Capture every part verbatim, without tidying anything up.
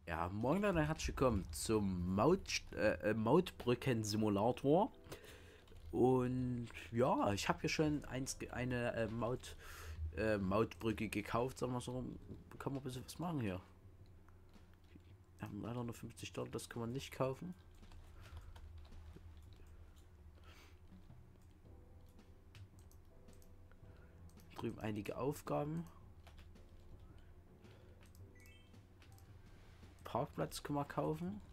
Ja, moin Leute, herzlich willkommen zum Maut, äh, äh, Mautbrücken-Simulator. Und ja, ich habe hier schon eins, ge- eine äh, Maut, äh, Mautbrücke gekauft. Sagen wir so, kann man ein bisschen was machen hier. Wir haben leider nur fünfzig Dollar, das kann man nicht kaufen. Drüben einige Aufgaben. Parkplatz kann man kaufen.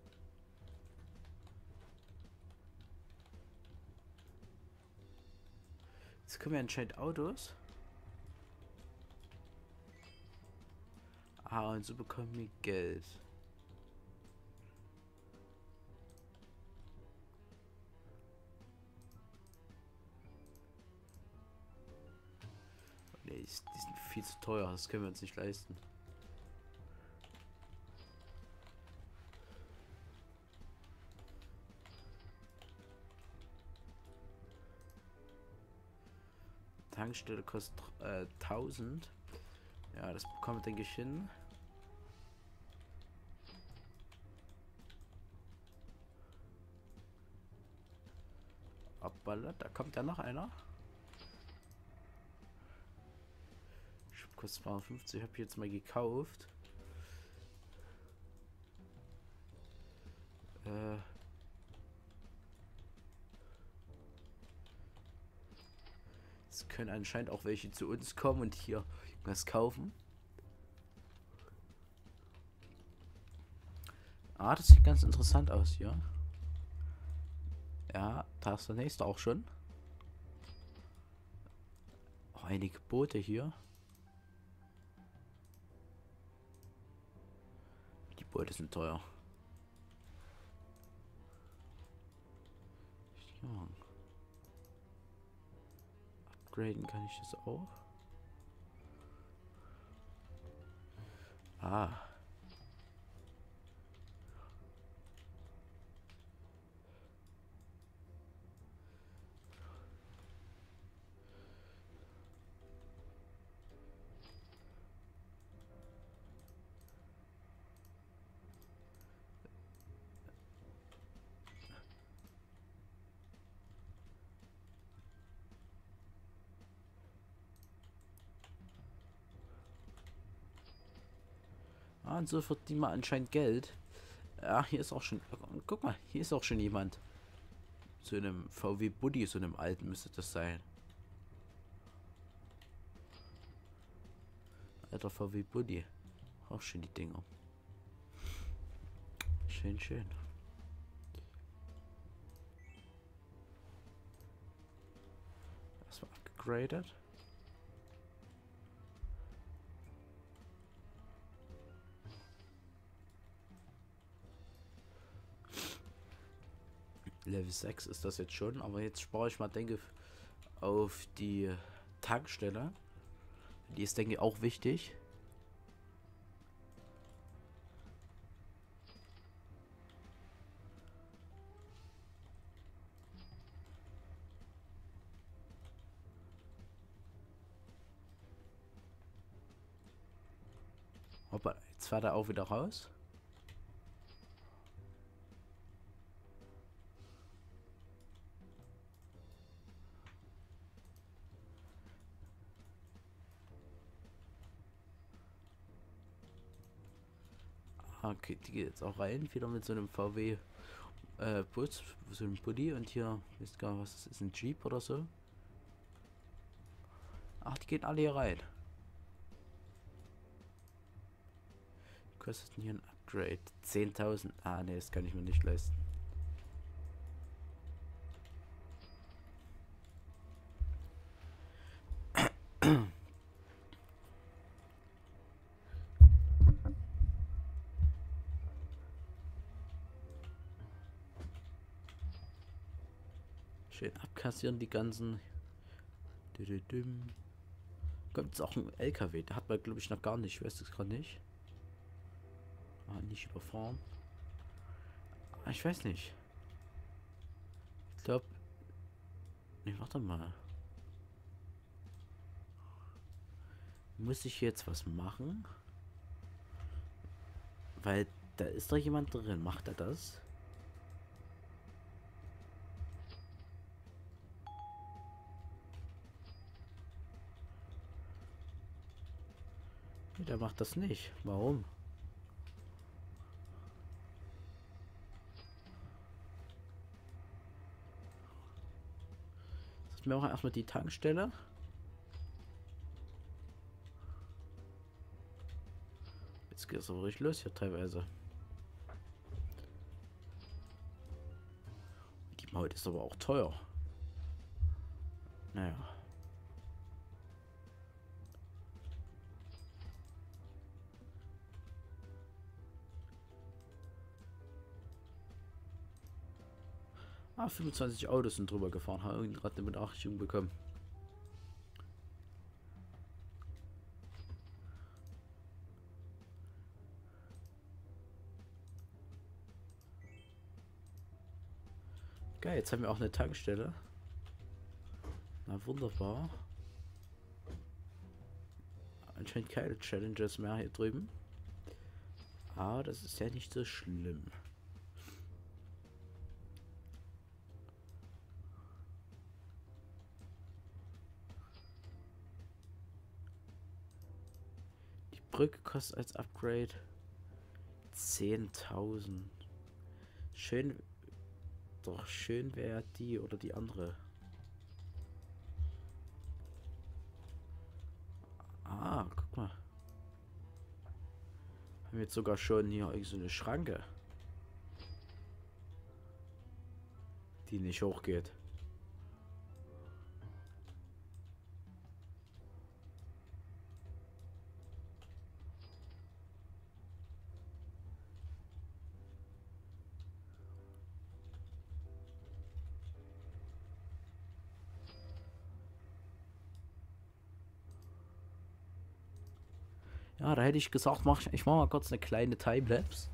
Jetzt können wir anscheinend Autos. Ah, und so bekommen wir Geld. Nee, die sind viel zu teuer, das können wir uns nicht leisten. Tankstelle kostet äh, tausend. Ja, das bekommen wir, denke ich, hin. Hoppala, da kommt ja noch einer. Ich kostet zweihundertfünfzig, habe ich jetzt mal gekauft. Äh, es können anscheinend auch welche zu uns kommen und hier was kaufen. Ah, das sieht ganz interessant aus hier. Ja, da ist der nächste auch schon. Auch einige Boote hier. Die Boote sind teuer. Ja. Upgraden kann ich das auch. Ah. Ah, und so verdient man anscheinend Geld. Ja, hier ist auch schon. Guck mal, hier ist auch schon jemand. Zu einem V W Buddy, so einem alten müsste das sein. Alter V W Buddy. Auch schön die Dinger. Schön, schön. Das war upgraded. Level sechs ist das jetzt schon, aber jetzt spare ich mal, denke auf die Tankstelle. Die ist, denke ich, auch wichtig. Hoppa, jetzt fährt er auch wieder raus. Ah, okay, die geht jetzt auch rein. Wieder mit so einem V W äh, Bus, so einem Buddy. Und hier, wisst gar nicht, was das ist, ein Jeep oder so. Ach, die gehen alle hier rein. Kostet denn hier ein Upgrade? zehntausend. Ah, ne, das kann ich mir nicht leisten. Schön abkassieren die ganzen. Kommt jetzt auch ein L K W. Der hat man, glaube ich, noch gar nicht. Ich weiß es gerade nicht. Ah, nicht überfahren. Ah, ich weiß nicht. Ich glaube. Ne, warte mal. Muss ich jetzt was machen? Weil da ist doch jemand drin. Macht er das? Nee, der macht das nicht. Warum? Das ist mir auch erstmal die Tankstelle. Jetzt geht es aber richtig los hier teilweise. Die Maut ist aber auch teuer. Naja. Ah, fünfundzwanzig Autos sind drüber gefahren, haben gerade eine Benachrichtigung bekommen. Geil, jetzt haben wir auch eine Tankstelle. Na wunderbar. Anscheinend keine Challenges mehr hier drüben. Aber das ist ja nicht so schlimm. Die Brücke kostet als Upgrade zehntausend. Schön. Doch schön wäre die oder die andere. Ah, guck mal. Haben wir jetzt sogar schon hier so eine Schranke, die nicht hochgeht. Ja, da hätte ich gesagt, mach ich, ich mache mal kurz eine kleine Timelapse.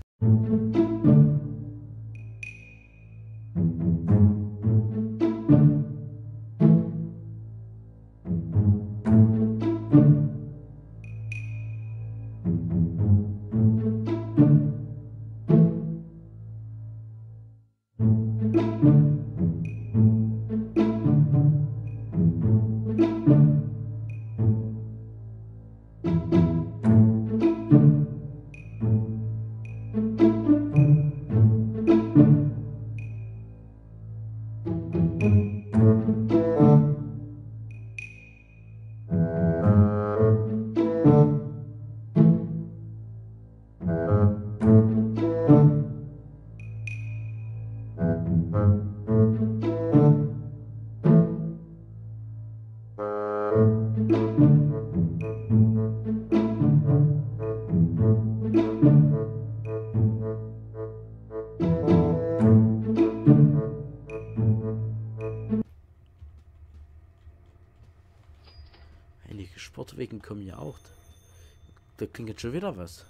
Einige Sportwegen kommen ja auch. Da klingt jetzt schon wieder was.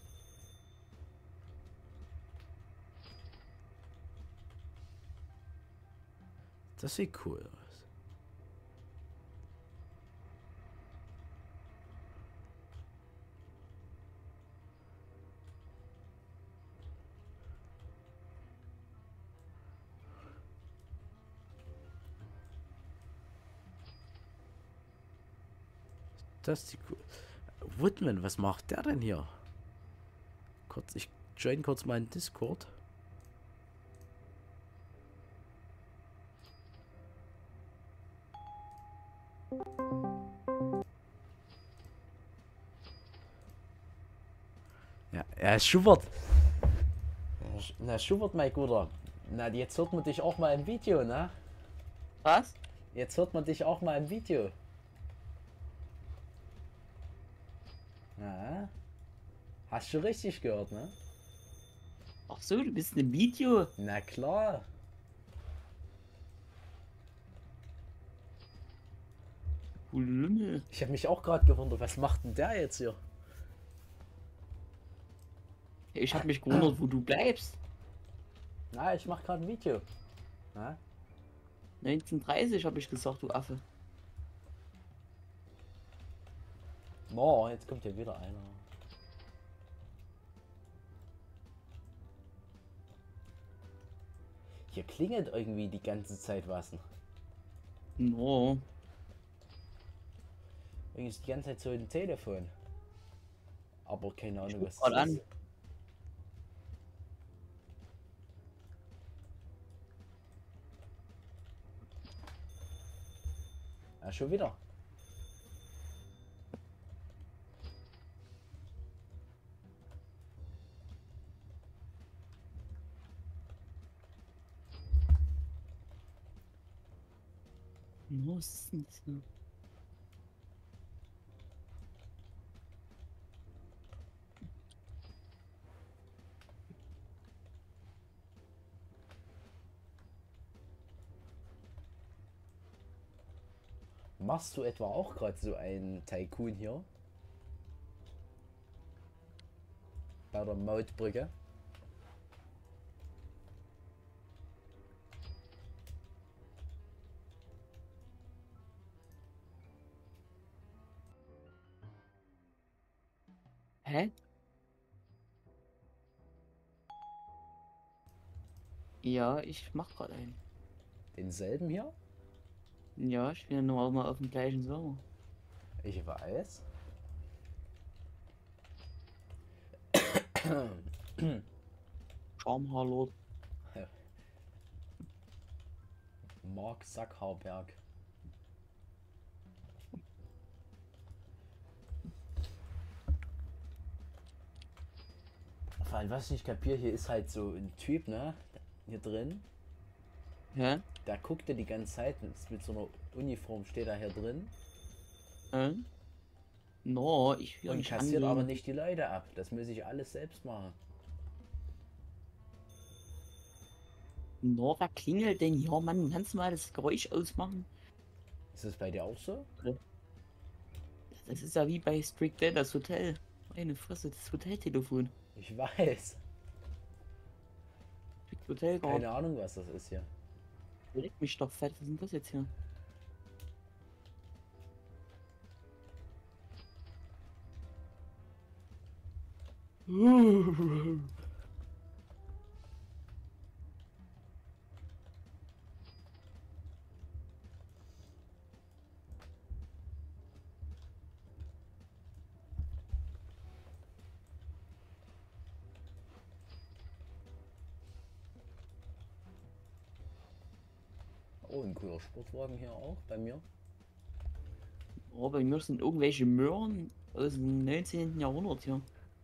Das sieht cool aus. Das sieht cool. Woodman, was macht der denn hier? Kurz, ich join kurz meinen Discord. Ja, ja, Schubert. Na, Schubert, mein Guter. Na, jetzt hört man dich auch mal im Video, ne? Was? Jetzt hört man dich auch mal im Video. Ja. Hast du richtig gehört, ne? Ach so, du bist ein Video. Na klar. Volume. Ich habe mich auch gerade gewundert, was macht denn der jetzt hier? Ich habe mich gewundert, wo du bleibst. Na, ich mache gerade ein Video. Na? neunzehn Uhr dreißig habe ich gesagt, du Affe. Oh, jetzt kommt hier wieder einer. Hier klingelt irgendwie die ganze Zeit was. No. Irgendwie ist die ganze Zeit so ein Telefon. Aber keine Ahnung, was Mal das an. ist. Ja, schon wieder. No, was ist denn das hier? Machst du etwa auch gerade so einen Tycoon hier? Bei der Mautbrücke? Hä? Ja, ich mach gerade einen. Denselben hier? Ja, ich bin ja nur mal auf dem gleichen Server. Ich weiß. Schamhaarlord. Mark Zuckerberg. Vor allem, was ich nicht kapiere, hier ist halt so ein Typ, ne? Hier drin. Hä? Der guckt ja die ganze Zeit mit, mit so einer Uniform, steht er hier drin. Hä? No, ich will Und nicht kassiert aber anlügen. nicht die Leute ab. Das muss ich alles selbst machen. No, wer klingelt denn hier, Mann? Kannst du mal das Geräusch ausmachen? Ist das bei dir auch so? Das ist ja wie bei Strict Dead, das Hotel. Meine Fresse, das Hoteltelefon. Ich weiß. Strict Hotel Keine Guard. Ahnung, was das ist hier. Leck mich doch fett, was ist denn das jetzt hier? Oh, ein cooler Sportwagen hier auch bei mir. Oh, bei mir sind irgendwelche Möhren aus dem neunzehnten. Jahrhundert hier.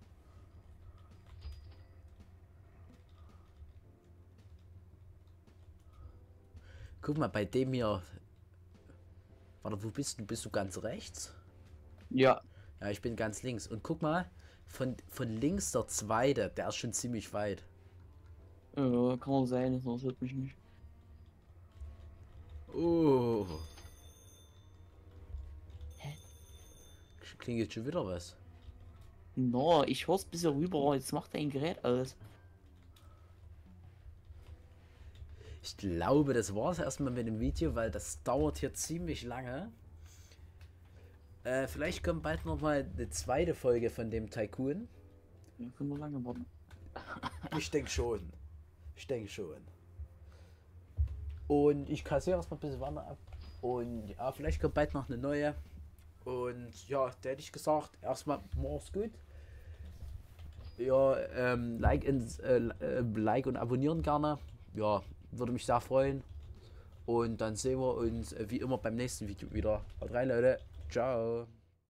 Guck mal, bei dem hier. Warte, wo bist du? Bist du ganz rechts? Ja. Ja, ich bin ganz links. Und guck mal, von, von links der zweite, der ist schon ziemlich weit. Äh, kann auch sein, das interessiert mich nicht. Oh. Hä? Klingelt schon wieder was. No, ich hör's bis hier rüber, jetzt macht dein Gerät aus. Ich glaube, das war es erstmal mit dem Video, weil das dauert hier ziemlich lange. Äh, vielleicht kommt bald noch mal eine zweite Folge von dem Tycoon. Ja, können wir lange warten. Ich denke schon. Ich denke schon. Und ich kassiere erstmal ein bisschen Wanne ab. Und ja, vielleicht kommt bald noch eine neue. Und ja, da hätte ich gesagt, erstmal mach's gut. Ja, ähm, like, ins, äh, äh, like und abonnieren gerne. Ja, würde mich sehr freuen. Und dann sehen wir uns äh, wie immer beim nächsten Video wieder. Haut rein, Leute. Ciao.